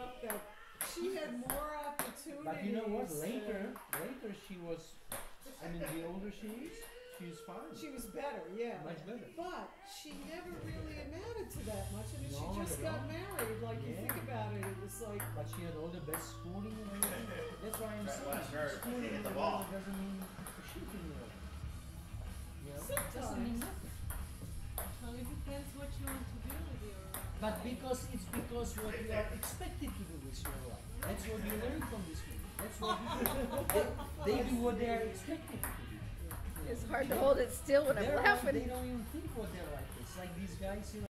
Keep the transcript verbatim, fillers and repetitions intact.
up that she had more opportunities. But you know what? Later, later she was. I mean, the older she is, she's fine. She was better, yeah. Much better. But she never really amounted to that much. I mean, No, she just at got all. married. Like, you Yeah. think about it, it was like. But she had all the best schooling and everything. That's why I'm Right, saying last her, schooling hit in the the ball. world doesn't mean shit in the world. You know? Doesn't mean Sometimes. nothing. Well, it depends what you want to do with your But life. because it's because what you are expected to do with your life. That's what you learn from this movie. That's what you they, they do what they are expected to do. It's hard to hold it still when I'm They're laughing. They don't even think what their life is. Like these guys, you know.